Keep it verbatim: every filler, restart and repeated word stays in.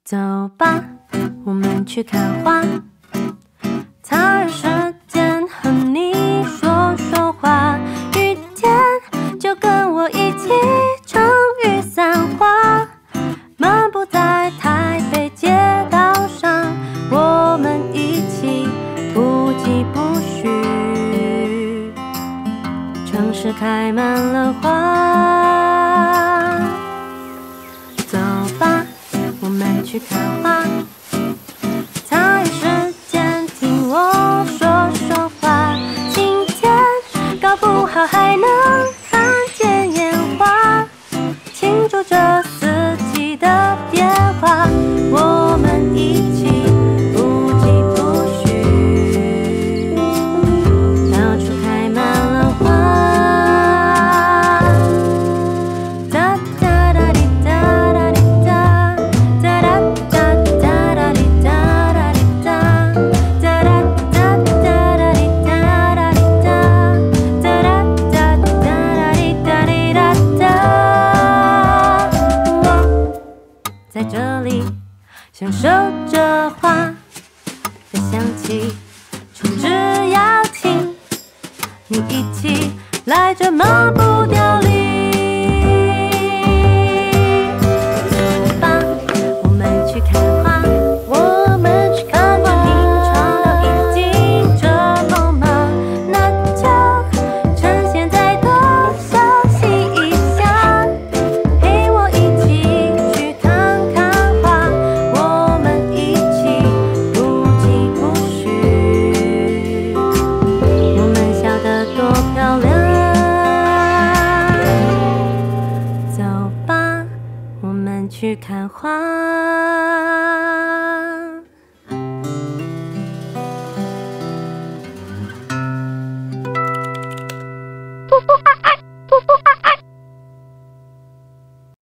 走吧，我们去看花，擦点时间和你说说话。雨天就跟我一起撑雨伞花，漫步在台北街道上，我们一起不疾不徐。城市开满了花，走吧，我们去看花，擦点时间听我说说话。晴天搞不好还能看见烟花，庆祝这四季的变化。我们一起不疾不徐，到处开满了花。哒哒哒滴哒哒滴哒，哒哒哒哒哒滴哒哒滴哒，哒哒哒哒哒滴哒哒滴哒，哒哒哒哒哒滴哒滴哒哒。我在这里享受着花的香气，冲之要听你一起来这漫步调里。走吧，我们去看花，我们去看花。平常都已经这么忙，那就趁现在多休息一下，陪我一起去看看花。我们一起不疾不徐，我们笑得多漂亮。走吧，我们去看花。噗噗啊啊，噗噗啊